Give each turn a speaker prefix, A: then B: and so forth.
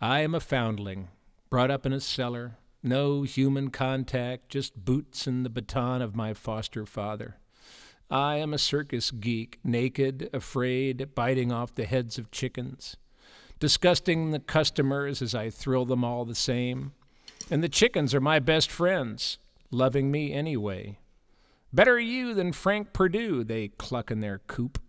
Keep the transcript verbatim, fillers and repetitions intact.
A: I am a foundling, brought up in a cellar, no human contact, just boots and the baton of my foster father. I am a circus geek, naked, afraid, biting off the heads of chickens, disgusting the customers as I thrill them all the same. And the chickens are my best friends, loving me anyway. Better you than Frank Perdue, they cluck in their coop.